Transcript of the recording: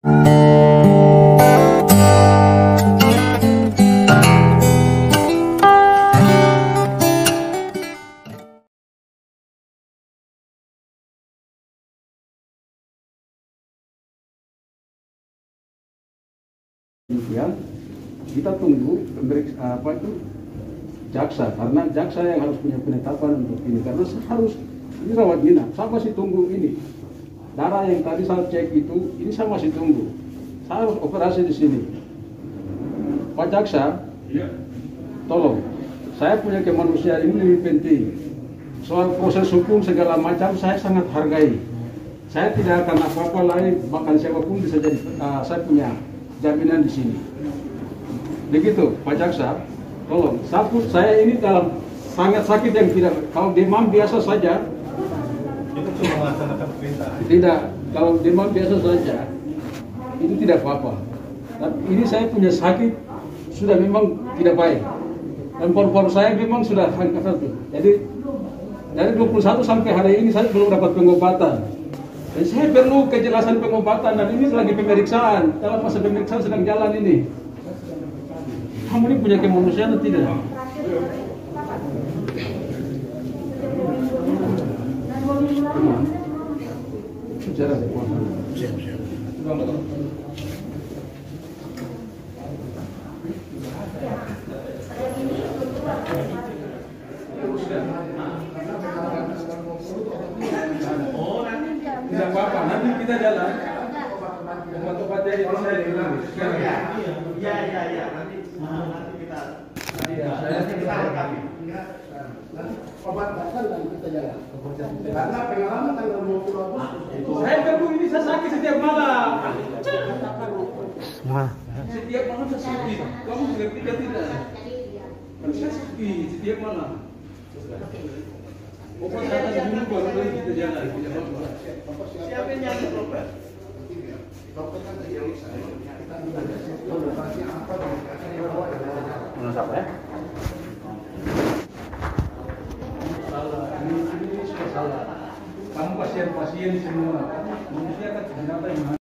Demikian kita tunggu jaksa, karena jaksa yang harus punya penetapan untuk ini, karena harus ini rawat inap. Saya masih tunggu ini darah yang tadi saya cek itu, ini saya masih tunggu. Saya harus operasi di sini. Pak Jaksa, tolong, saya punya kemanusiaan ini lebih penting. Soal proses hukum segala macam saya sangat hargai. Saya tidak akan apa-apa lain, bahkan siapapun bisa jadi saya punya jaminan di sini. Begitu, Pak Jaksa, tolong. Saya ini dalam sangat sakit yang tidak, kalau demam biasa saja. Itu cuma melaksanakan perintah. Tidak, kalau demam biasa saja, itu tidak apa-apa. Tapi ini saya punya sakit sudah memang tidak baik. Dan paru-paru saya memang sudah angka 1. Jadi dari 21 sampai hari ini saya belum dapat pengobatan. Dan saya perlu kejelasan pengobatan, dan ini lagi pemeriksaan. Dalam masa pemeriksaan sedang jalan ini. Kamu ini punya kemanusiaan atau tidak? Bicara kekuatan. Siap. Tidak apa-apa, nanti kita jalan. Obat-obatnya itu saya bilang. Iya. Nanti kita. Obat-obatan dan kita jalan. Karena pengalaman tanggal 20 Agustus. Saya perlu ini, saya sakit setiap malam. Setiap malam saya sakit. Kamu mengerti tidak? Saya sakit setiap malam. Obat-obatan dulu baru lagi kita jalan. Siapa yang nyari obat? Menurut apa ya? Salah, ini sudah salah. Kamu pasien semua. Manusia kan ternyata yang